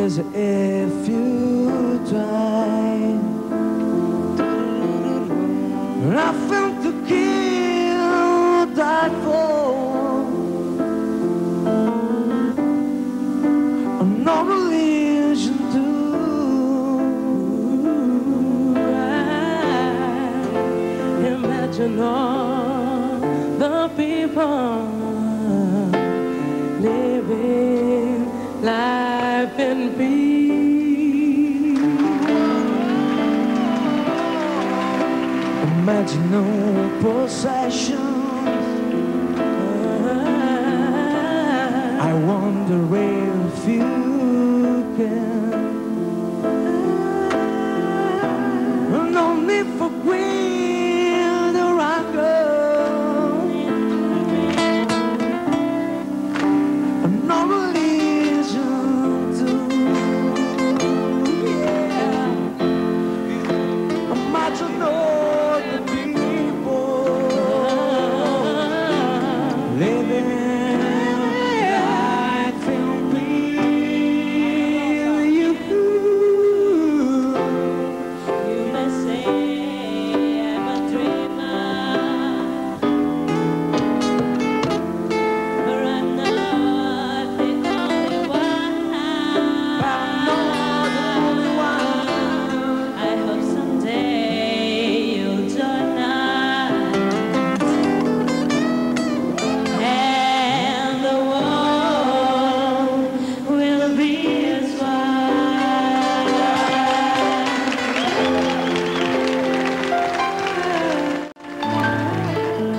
'cause if you try, nothing to kill, die for, no religion to imagine all the people living life in peace. Imagine no possessions. I wonder if you can. No need for greed or anger. No religion too. Yeah. Imagine all the people living